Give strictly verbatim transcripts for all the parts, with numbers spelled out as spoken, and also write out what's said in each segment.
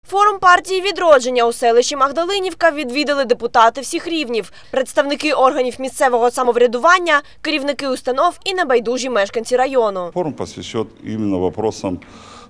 Форум партії «Відродження» у селищі Магдалинівка відвідали депутати всіх рівнів, представники органів місцевого самоврядування, керівники установ і небайдужі мешканці району. Форум посвящен именно вопросам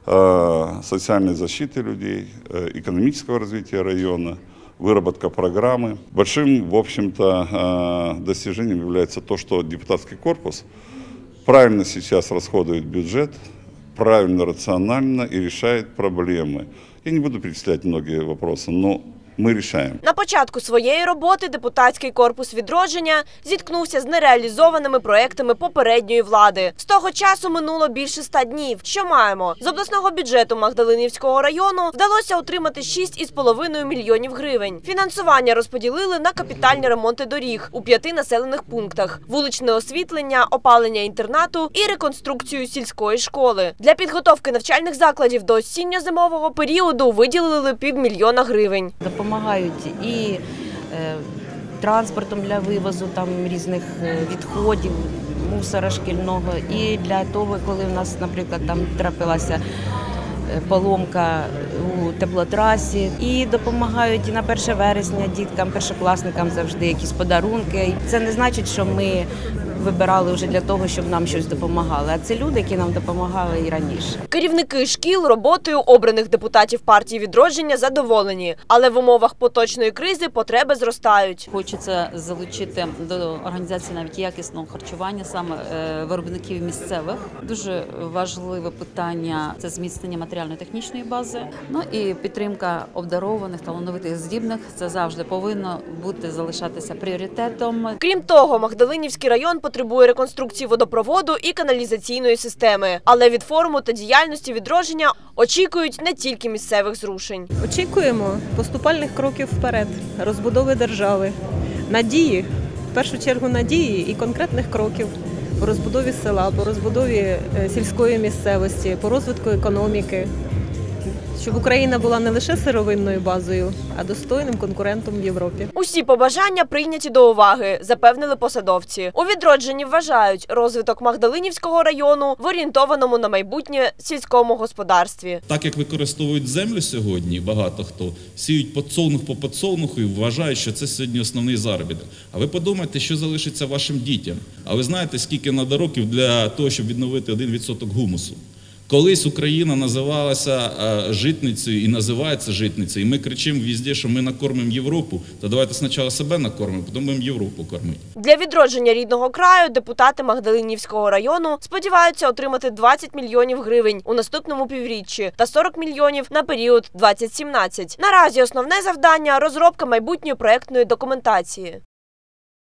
э, социальной защиты людей, э, экономического развития района, выработка программы. Большим, в общем-то, э, достижением является то, что депутатский корпус правильно сейчас расходует бюджет, правильно, рационально и решает проблемы. Я не буду перечислять многие вопросы, но ми рішаємо. На початку своєї роботи депутатський корпус «Відродження» зіткнувся з нереалізованими проектами попередньої влади. З того часу минуло більше ста днів. Що маємо? З обласного бюджету Магдалинівського району вдалося отримати шість із половиною мільйонів гривень. Фінансування розподілили на капітальні ремонти доріг у п'яти населених пунктах, вуличне освітлення, опалення інтернату і реконструкцію сільської школи. Для підготовки навчальних закладів до осінньо-зимового періоду виділили півмільйона гривень. Допомагають і е, транспортом для вивозу там різних відходів, мусора шкільного, і для того, коли в нас, наприклад, там трапилася поломка у теплотрасі. І допомагають і на перше вересня діткам, першокласникам завжди якісь подарунки. Це не значить, що ми вибирали вже для того, щоб нам щось допомагали, а це люди, які нам допомагали і раніше. Керівники шкіл роботою обраних депутатів партії «Відродження» задоволені, але в умовах поточної кризи потреби зростають. Хочеться залучити до організації навіть якісного харчування саме виробників місцевих. Дуже важливе питання – це зміцнення матеріально-технічної бази. Ну і підтримка обдарованих, талановитих, здібних – це завжди повинно бути, залишатися пріоритетом. Крім того, Магдалинівський район потребує реконструкції водопроводу і каналізаційної системи. Але від форуму та діяльності «Відродження» очікують не тільки місцевих зрушень. Очікуємо поступальних кроків вперед, розбудови держави, надії, в першу чергу надії і конкретних кроків по розбудові села, по розбудові сільської місцевості, по розвитку економіки. Щоб Україна була не лише сировинною базою, а достойним конкурентом в Європі. Усі побажання прийняті до уваги, запевнили посадовці. У «Відродженні» вважають розвиток Магдалинівського району в орієнтованому на майбутнє сільському господарстві. Так як використовують землю сьогодні, багато хто сіють подсолнух по подсолнуху і вважають, що це сьогодні основний заробіток. А ви подумайте, що залишиться вашим дітям. А ви знаєте, скільки надо років для того, щоб відновити один відсоток гумусу? Колись Україна називалася житницею і називається житницею, і ми кричимо везде, що ми накормимо Європу, то давайте спочатку себе накормимо, потім будемо Європу кормити. Для відродження рідного краю депутати Магдалинівського району сподіваються отримати двадцять мільйонів гривень у наступному півріччі та сорок мільйонів на період двадцять сімнадцять. Наразі основне завдання – розробка майбутньої проєктної документації.